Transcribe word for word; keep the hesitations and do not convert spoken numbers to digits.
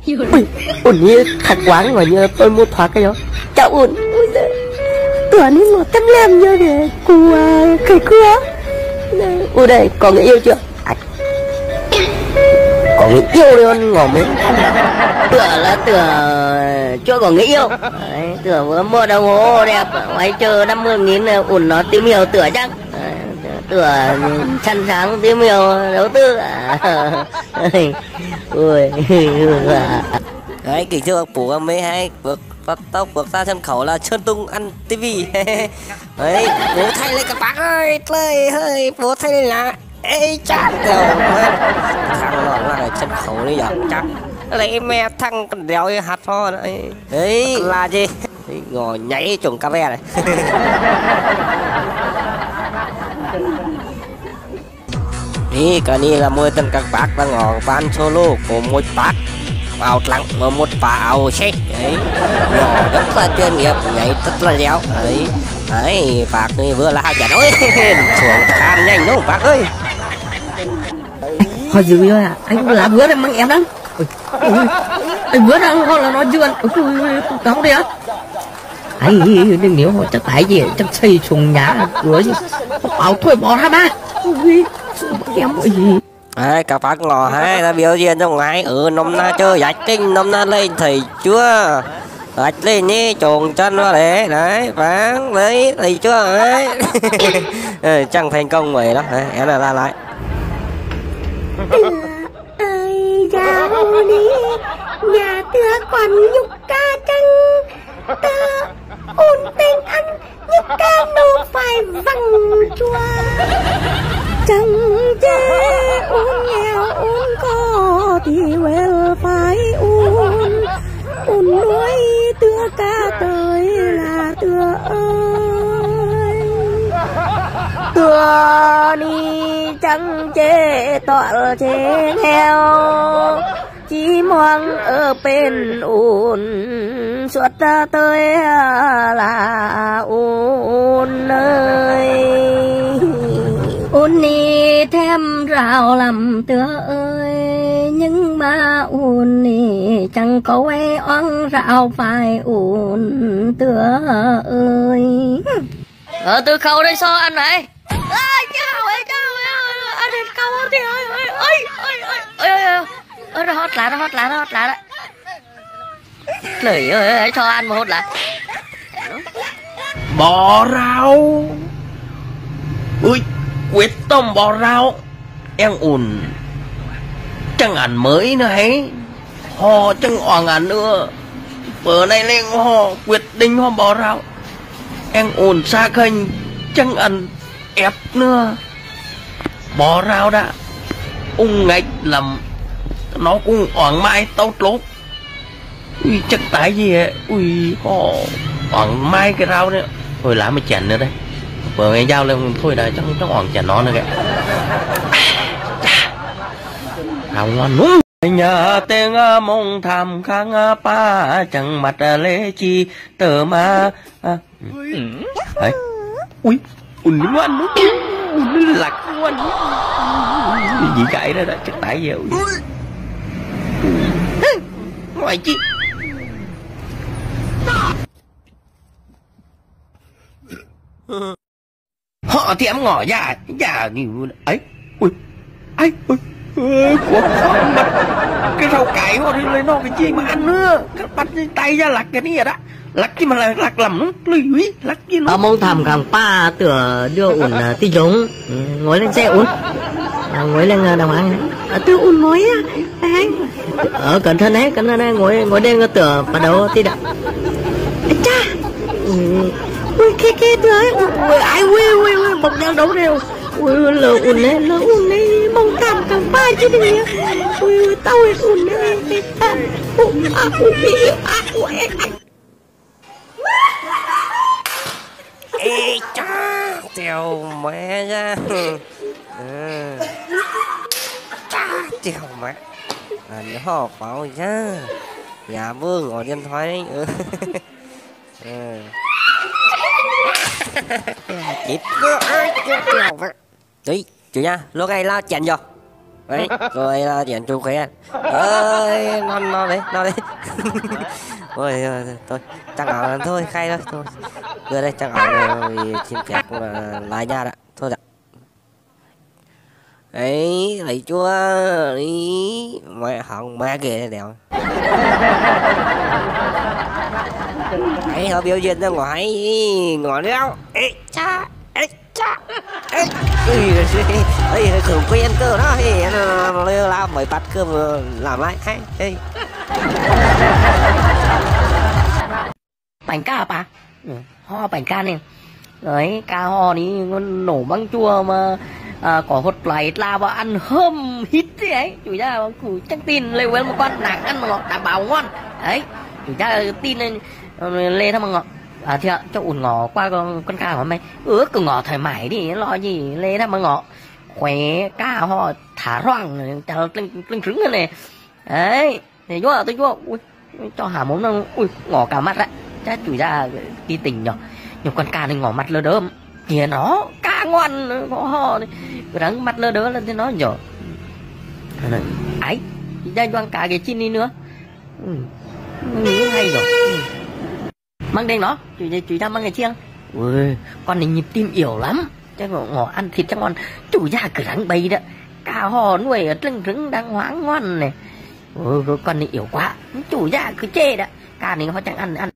Ui, ủn như thật quán rồi như tôi mua thoát cái đó. Chào ủn. Tưởng đi một tấm làm như thế. Cô khởi cưa. Ủa đây, có người yêu chưa? À, có người yêu luôn ngỏ mấy. Tưởng là tưởng chưa có người yêu. Đấy, tưởng vừa mua đồng hồ đẹp. Ngoài chờ năm mươi nghìn ủn nó tìm hiểu tưởng chắc. Tưởng sẵn sàng tìm hiểu đầu tư. Ui. Đấy, kính thưa bác Phú mấy hai bước phát tốc bước ra sân khấu là Sơn Tùng ăn tivi. Đấy, bố thay lên các bác ơi, lời hơi bố thay lên là ê chắc rồi thằng nó là sân khấu đi giờ chắc lấy mẹ thằng còn đéo hạt ho đấy. Đấy là gì? Đấy, ngồi nhảy trồng cà phê này.นี่ก็นี่ละมวยตันกักปากตังออกบ้านโซโล่ผมมวยปากเอาหลังมาmột bà ao chết đấy, nhỏ rất là chuyên nghiệp nhảy rất là léo đấy, đấy bạc này vừa là chả nói xuống tham nhanh đúng không bác ơi? Hồi dữ rồi à, anh là vừa đấy mang em lắm, anh vừa đang ho là nói chưa, không đi á, anh đừng nếu họ chắc tại gì chắc xây chuồng nhà cửa gì, bảo thôi bỏ ra ba. Em ơi gì đấy, các bác ngỏ hai là biểu diễn trong ngày ở nông na chơi dạch tinh nông na lên thì chưa dạch lên nhé trồn chân vào đấy đấy váng đấy thì chưa đấy. Chẳng thành công vậy đó đấy, em là ra lại ơi dạo đi nhà tưa còn nhục ca trăng tơ ôn tình ăn nhục ca đâu phải văng chua chẳng chê uống nghèo uống có thì well phải uống uống nuôi tưa ca tới là tưa ơi tưa đi chẳng chê tọa chê nghèo chỉ mong ở bên uống suốt ta tới là uống ơi ôn ni thêm rào làm tựa ơi nhưng mà ôn ni chẳng có ai oan rào phải ôn tựa ơi. Ờ từ khâu đây sao anh này? Ơi chào ơi chào ơi anh đến câu thì ơi ơi ơi ơi ơi ơi ơi ơi nó hót lại nó hót lại nó hót lại đấy. Lời ơi cho anh một hót lại. Bò rau. Ui quyết tâm bò rau em ủn chẳng ăn mới nữa hay họ chẳng oàng ăn nữa bữa nay lên họ quyết định họ bò rau em ủn xa khênh chẳng ăn ép nữa bò rau đã ung ngạch làm nó cũng oàng mai tốt lốt ui chắc tại gì vậy ui họ oàng mai cái rau nữa rồi làm mới chèn nữa đây vừa nghe giao lên thôi đã chắc nó còn chả nó nữa kìa hào ngon đúng nhà tên mong tham khang pa chẳng mặt lê chi tờ ma đấy ui ui ngoan đúng ui lạc ngoan gì cái đó đã chắc tại gì ngoài chi họ thì em ngỏ ra ra nhiều ấy ui ấy ui của con bắt cái rau cải họ đi lấy nó cái chi mà ăn nữa cái bắt tay ra lặt cái này đó lặt chi mà là lặt lắm lười lặt chi nó mong thầm càng pa tựa đưa ủn tí giống ngồi lên xe ủn ngồi lên đồng ăn tôi ủn nói á anh ở cẩn thận đấy cẩn thận đấy ngồi ngồi đây tựa bắt đầu tí đập cha ui cái cái đấy ui ai ui ui ui bọc đang đấu đều ui lỡ ủn lên lỡ ủn lên mong thầm càng pa chứ đi ui tao ủn lên ủn à ủn à ủn ê cha tiểu mẹ ra cha tiểu mẹ anh họ bảo ra nhà vương ở điện thoại chết ơi chết tiểu mẹ đấy chủ nha lúc này lao chèn vô đấy rồi là chuyện chú khỏe ơi nó nó đấy nó đấy thôi thôi chắc ảo thôi khay thôi thôi đưa đây chắc ảo rồi xin phép cũng là lại nha đã thôi đã ấy lấy chúa đi mẹ hỏng mẹ kìa đèo ấy họ biểu diễn ra ngoài ngỏ đeo ê cha ê cha ê ấy khử quen cơ đó thì nó làm mới bắt cơm làm lại hay ê bánh ca bà ho bánh ca này đấy ca ho đi nổ băng chua mà à, có hột lại là và ăn hâm hít thế ấy chủ ra chủ chắc tin lấy với một con nàng ăn mà ngọt đảm bảo ngon đấy chủ ra tin lên lê thăm mà ngọt à thì cho ủn ngỏ qua con con ca của mày ứa cứ ngỏ thoải mái đi lo gì lê thăm mà ngọ khỏe ca ho thả roang chào linh linh trứng này đấy thì chúa tôi chúa ui cho hả món nó ui ngỏ cả mắt đấy chắc chủ ra tí tình nhở nhưng con ca này ngỏ mặt lơ đơm kìa nó ca ngoan có ho cái đắng mặt lơ đớ lên thế nó nhỏ ấy ra doang cả cái chín đi nữa ừ. Hay rồi ừ. Mang đen nó chú chú ra mang cái chiêng ui con này nhịp tim yếu lắm chắc ngỏ ăn thịt chắc ngon chủ ra cứ rắn bầy đó cả ho nuôi ở lưng trứng đang hoáng ngon này ui con này yếu quá chủ ra cứ chê đó ca này nó chẳng ăn ăn